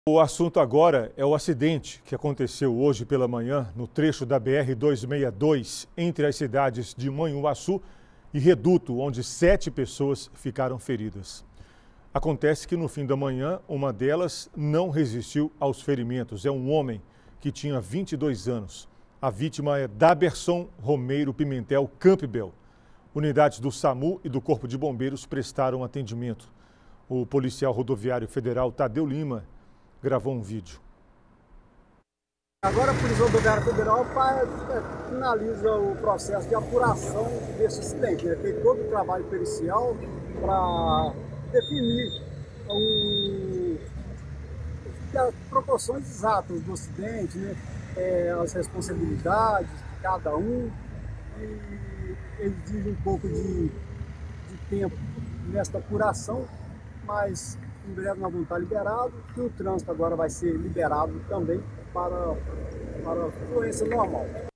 O assunto agora é o acidente que aconteceu hoje pela manhã no trecho da BR-262 entre as cidades de Manhuaçu e Reduto, onde 7 pessoas ficaram feridas. Acontece que no fim da manhã, uma delas não resistiu aos ferimentos. É um homem que tinha 22 anos. A vítima é Daberson Romeiro Pimentel Campbell. Unidades do SAMU e do Corpo de Bombeiros prestaram atendimento. O policial rodoviário federal Tadeu Lima gravou um vídeo. Agora a Polícia Rodoviária Federal finaliza o processo de apuração desse acidente. Ele fez todo o trabalho pericial para definir as proporções exatas do acidente, né? As responsabilidades de cada um. E exige um pouco de tempo nesta apuração, mas em breve nós vamos estar liberados e o trânsito agora vai ser liberado também para a fluência normal.